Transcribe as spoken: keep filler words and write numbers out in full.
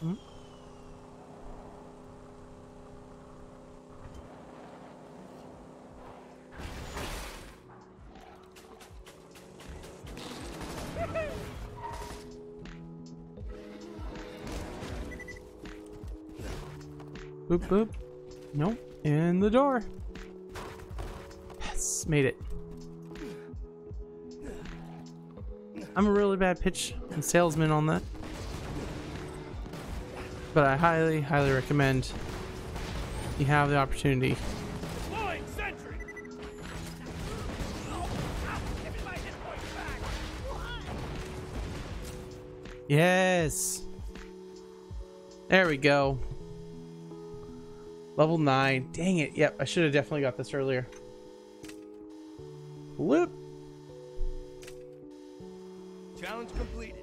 Mm. Boop boop. Nope. In the door. Yes, made it. I'm a really bad pitch and salesman on that. But I highly, highly recommend you have the opportunity. Yes. There we go. Level nine. Dang it. Yep, I should have definitely got this earlier. Whoop. Challenge complete.